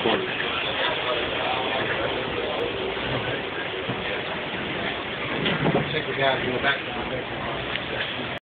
recording. Check it out. Go back to the